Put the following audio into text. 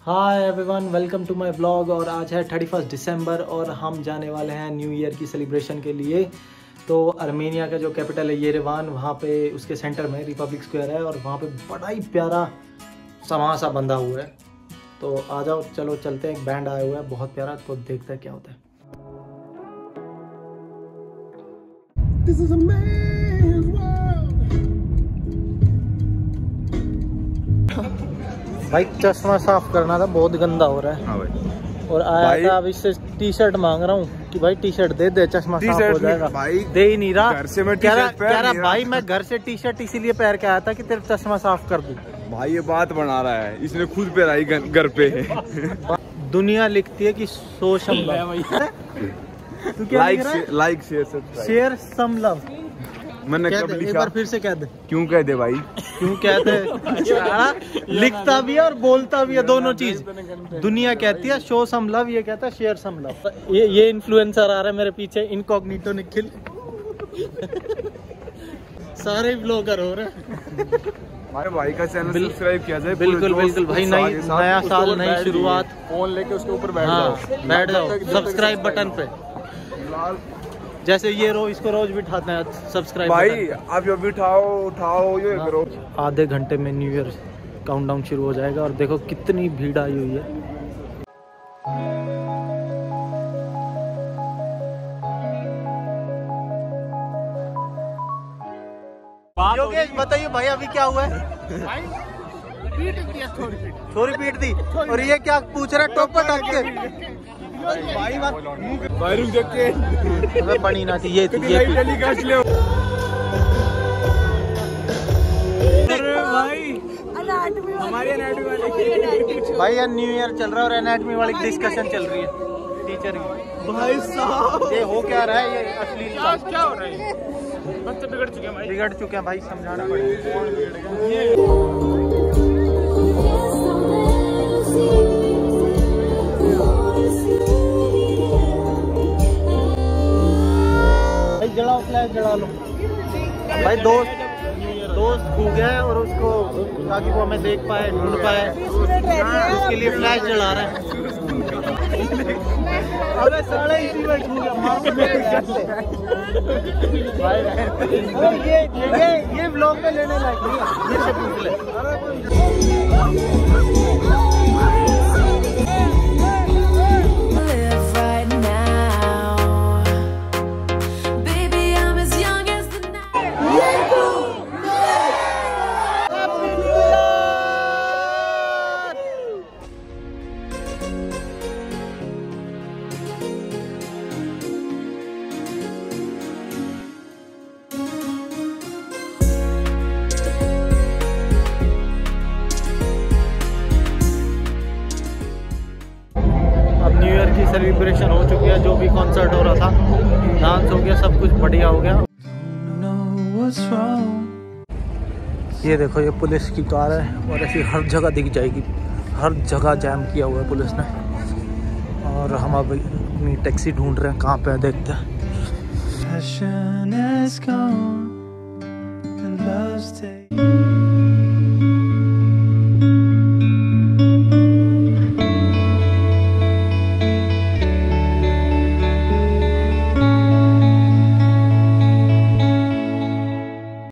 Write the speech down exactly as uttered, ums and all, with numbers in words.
Hi everyone, welcome to my blog. और आज है थर्टी फर्स्ट दिसंबर और हम जाने वाले हैं न्यू ईयर की सेलिब्रेशन के लिए। तो आर्मेनिया का जो कैपिटल है येरेवान, वहाँ पे उसके सेंटर में रिपब्लिक स्क्वायर है और वहाँ पे बड़ा ही प्यारा समां सा बंधा हुआ है। तो आ जाओ, चलो चलते हैं। एक बैंड आया हुआ है बहुत प्यारा, तो देखते हैं क्या होता है। This is a man's world. भाई चश्मा साफ करना था, बहुत गंदा हो रहा है। हाँ भाई। और आया था, अब इससे टी शर्ट मांग रहा हूँ कि भाई टी शर्ट दे दे, चश्मा साफ हो जाएगा। भाई दे ही नहीं रहा। घर से मैं कह रहा कह रहा भाई मैं घर से टी शर्ट इसीलिए पहन के आया था कि तेरा चश्मा साफ कर दूं। भाई ये बात बना रहा है, इसने खुद पहनाई घर पे। दुनिया लिखती है कि सोच like share share some love. मैंने कब लिखा? एक बार फिर से कह दे। क्यों कह दे भाई? क्यों कहते? लिखता भी है और बोलता भी है, दोनों चीज। दुनिया कहती है शो सम लव, ये कहता है शेयर सम लव। ये ये इन्फ्लुएंसर आ रहा है मेरे पीछे, इनकॉग्निटो निखिल। सारे ब्लॉगर हो रहे हैं। हमारे भाई का चैनल सब्सक्राइब किया जाए। बिल्कुल बिल्कुल भाई, नई नया साल, नई शुरुआत। फोन लेके उसके ऊपर बैठ जाओ, बैठ जाओ सब्सक्राइब बटन पे। जैसे ये रो इसको रोज बिठाते हैं सब्सक्राइब भाई। आप जो बिठाओ उठाओ ये करो। आधे घंटे में न्यू ईयर काउंटडाउन शुरू हो जाएगा और देखो कितनी भीड़ आई हुई है। योगेश बताइए भाई, अभी क्या हुआ है? पीट दिया, थोड़ी पीट थोड़ी पीट दी। और ये क्या पूछ रहा है टोपा टाक के? भाई भाई रुक जाके बनी ना थी ये थी ये भाई। हमारे एनाटॉमी वाले भाई यार न्यू ईयर चल रहा है और एनाटॉमी वाली डिस्कशन चल रही है टीचर की। भाई साहब ये हो क्या रहा है? ये अश्लील क्या हो रहा है? बच्चे बिगड़ चुके हैं भाई, बिगड़ चुके हैं भाई, समझाना पड़ेगा। जलाओ, फ्लैश जला लो भाई। दोस्त दोस्त खो गया है और उसको ताकि वो हमें देख पाए, ढूंढ पाए, उसके लिए फ्लैश जला रहे हैं। अरे साले इसी में खो गया। ये ये ये व्लॉग में लेने लायक नहीं है, ये से पूछ ले। सेलिब्रेशन हो चुकी है, जो भी कॉन्सर्ट हो रहा था, डांस हो गया, सब कुछ बढ़िया हो गया। ये देखो ये पुलिस की कार है और ऐसी हर जगह दिख जाएगी, हर जगह जैम किया हुआ है पुलिस ने। और हम अब अपनी टैक्सी ढूंढ रहे हैं, कहाँ पे है देखते हैं। Passion is gone and love's taken.